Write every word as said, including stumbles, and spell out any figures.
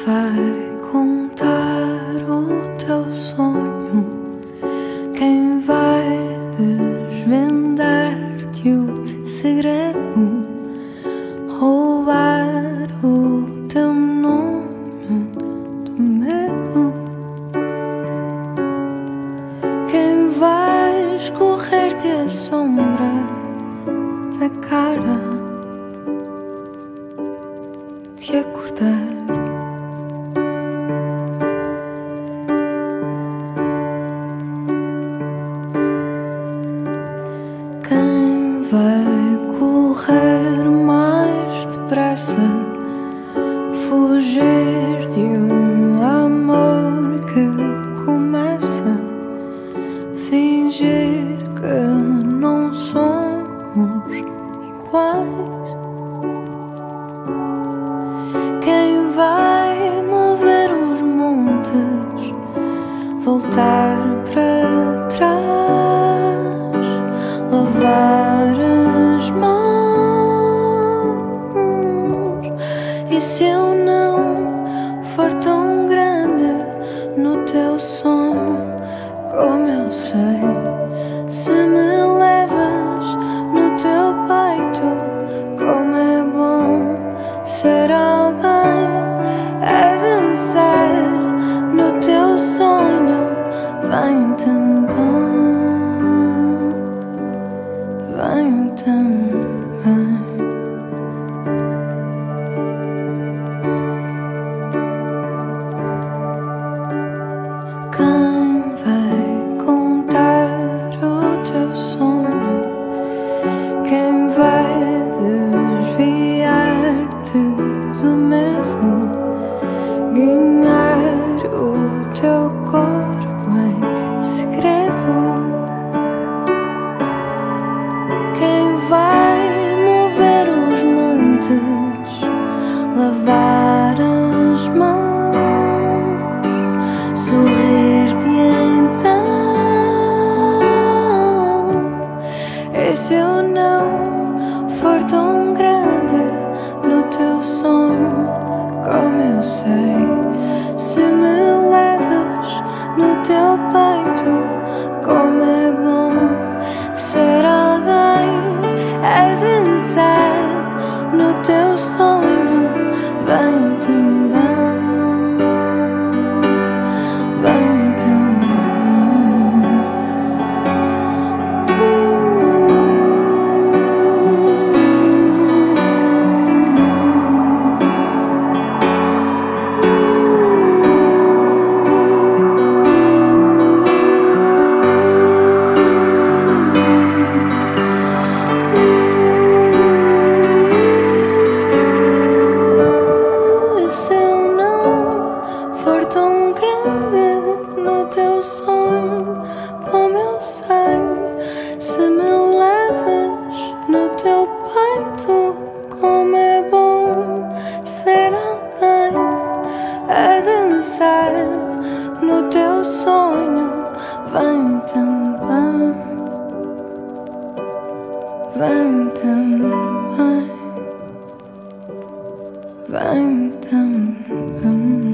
vai contar o teu sonho? Quem vai desvendar-te o segredo? Roubar o teu nome do medo? Quem vai escorrer-te a sombra da cara? Te acordar? Quem vai correr mais depressa? Fugir de um amor que começa? Fingir que não somos iguais? Quem vai mover os montes? Voltar para trás? Lavar as mãos? E se eu não for tão grande no teu sonho como eu sei? Se me levas no teu peito, como é bom ser alguém a dançar no teu sonho. Vem também, vem também. Quem vai contar o teu sonho? Quem vai desviar-te do medo? Ganhar o teu corpo em segredo? Quem vai mover os montes? Lavar as mãos? Sorrir-te então? E se eu não for tão grande no teu sonho como eu sei? Se me levas no teu peito, como é bom ser alguém a dançar no teu sonho. Vem também, vem também. E se eu não for tão grande no teu sonho como eu sei? Se me levas no teu peito, como é bom ser alguém a dançar no teu sonho. Vem também, vem também, vem também.